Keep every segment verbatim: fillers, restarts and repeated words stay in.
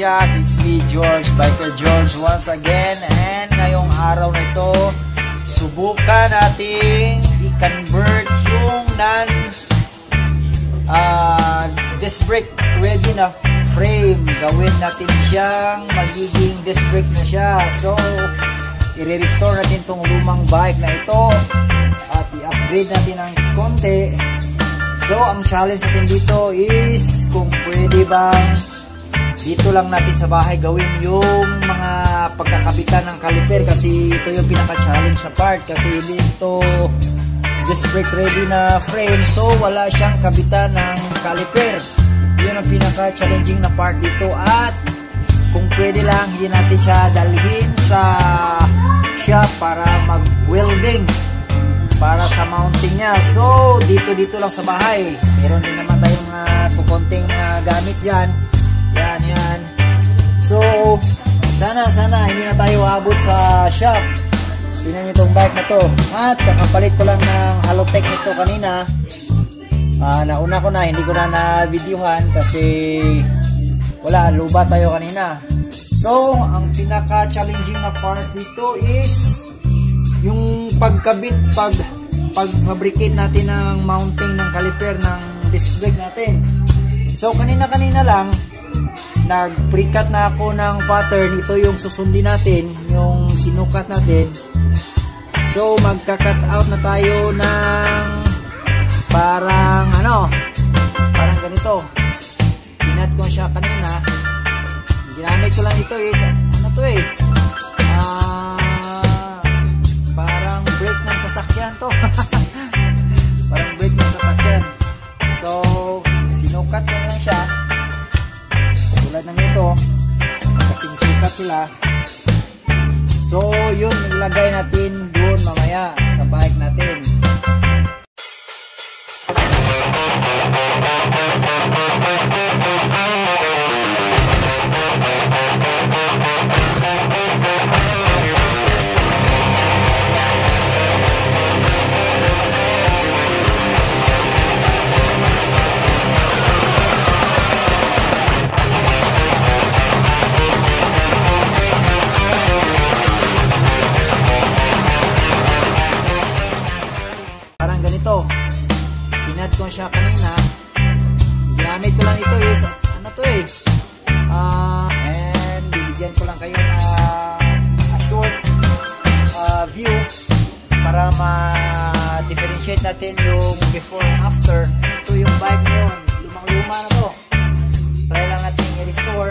Jack, it's me George, Biker George once again. And ngayong araw na ito, subukan nating i-convert yung non uh, disc brake ready na frame. Gawin natin siyang magiging disc brake na siya. So, i-restore natin itong lumang bike na ito at i-upgrade natin ng konti. So, ang challenge natin dito is kung pwede bang dito lang natin sa bahay gawin yung mga pagkakabitan ng caliper, kasi ito yung pinaka-challenge na part, kasi hindi ito disc brake ready na frame, so wala siyang kabitan ng caliper. Yun ang pinaka-challenging na part dito, at kung pwede lang hindi natin siya dalhin sa shop para mag-welding para sa mounting niya. So dito dito lang sa bahay, meron din naman tayong mga kukunting mga gamit dyan. Yan, yan. So, sana, sana hindi na tayo abot sa shop. Tingnan nyo itong bike na to. At kakapalit ko lang ng Halotech nito kanina. Uh, nauna ko na, hindi ko na na-videohan kasi wala, luba tayo kanina. So, ang pinaka-challenging na part dito is yung pagkabit, pag, pag-fabricate natin ng mounting ng caliper ng disc brake natin. So, kanina-kanina lang, nag-precut na ako ng pattern. Ito yung susundin natin, yung sinukat natin. So magka-cut out na tayo ng parang ano, parang ganito. Pinat ko siya kanina. Ginamit ko lang ito is ano to eh, uh, parang brake ng sasakyan to. Parang brake ng sasakyan. So sinukat ko lang siya tulad ng ito, kasing sukat sila. So yun, ilagay natin doon mamaya sa bike natin. Kinat ko siya kanina. Ginamit ko lang ito is ano to eh, uh, and bibigyan ko lang kayo na a short uh, view para ma-differentiate natin yung before and after. Ito yung bike ngayon, lumang luma na to, try lang natin i-restore.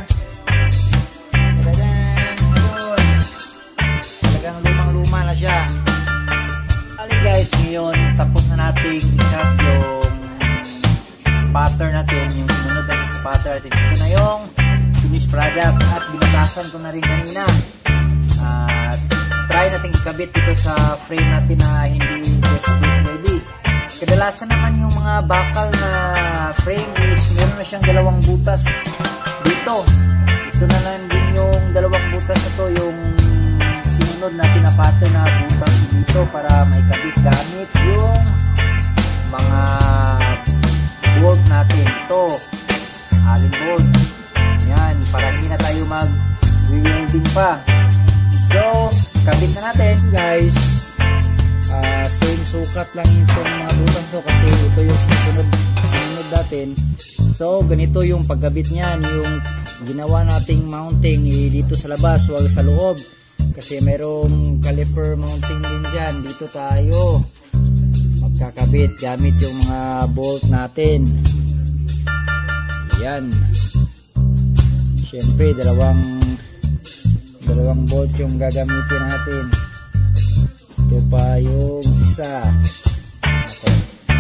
Talagang lumang luma na siya. Guys, ngayon tapos na natin i-cut yung pattern natin, yung sinunod natin sa pattern natin. Ito na yung finished product at binutasan ko na rin kanina. At uh, try natin ikabit dito sa frame natin na hindi disc brake ready. Kadalasan naman yung mga bakal na frame is meron na siyang dalawang butas dito. Ito na lang din yung dalawang butas na to, yung sinunod natin na pattern na butas dito para may kabit gamit yung mga bolt natin. Ito, allen bolt. Yan, para hindi na tayo mag-welding pa. So, kabit na natin guys. Uh, same sukat lang itong mga butas to kasi ito yung sinunod, sinunod natin. So, ganito yung pagkabit niyan. Yung ginawa nating mounting eh, dito sa labas, wag sa loob. Kasi merong caliper mounting din dyan. Dito tayo magkakabit gamit yung mga bolt natin. Yan. Siyempre dalawang dalawang bolt yung gagamitin natin. Ito pa yung isa. Okay.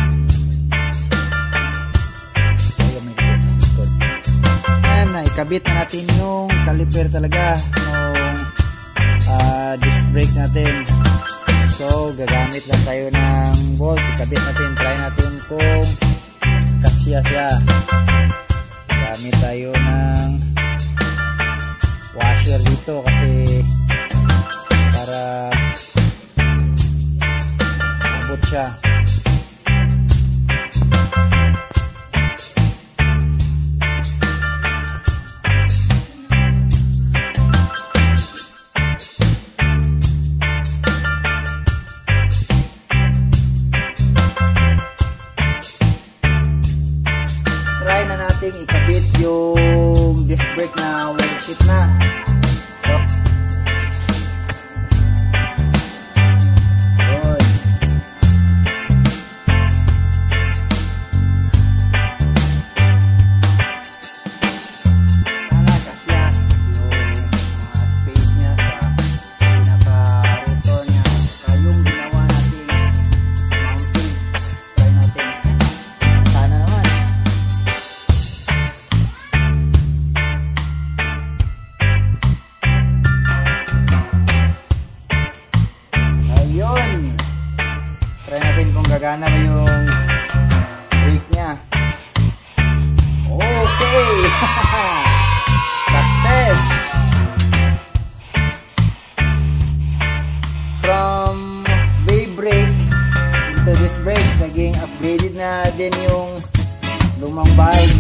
Ayan na, ikabit na natin yung caliper talaga nung uh, disc brake natin. So gagamit lang tayo ng bolt, ikabit natin, try natin kung kasya siya. Gamit tayo ng washer dito kasi para abot siya. gumagana ba yung brake niya. Okay. Success. From wave brake into this brake, naging upgraded na din yung lumang bike.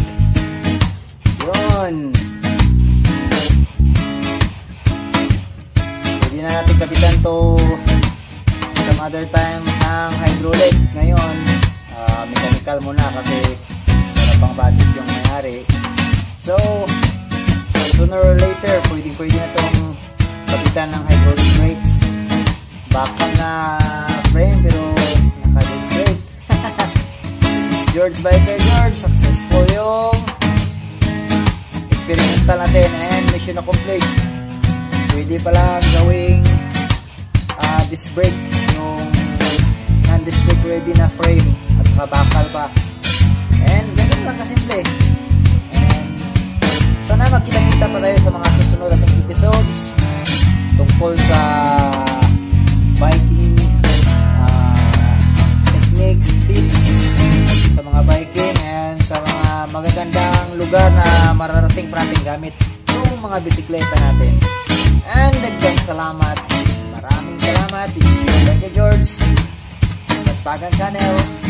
Yun. Pwede na natin kapitan to some other time ng hydraulic. Ngayon, uh, mechanical muna kasi wala pang budget yung nangyari. So, sooner or later, pwede pwede na itong kapitan ng hydraulic brakes. Backpack na frame pero naka-disc brake. George Biker George, successful yung experimental natin and mission accomplished. Pwede pala gawing uh, disc brake yung non-disc brake ready na frame at saka bakal pa. And ganun lang kasimple. And sana magkita-kita pa tayo sa mga susunod nating episodes tungkol sa biking uh, techniques, tips sa mga biking and sa mga magagandang lugar na mararating pa natin gamit yung mga bisikleta natin. And again, salamat. Maraming salamat. This is Biker George. Paspagan Channel.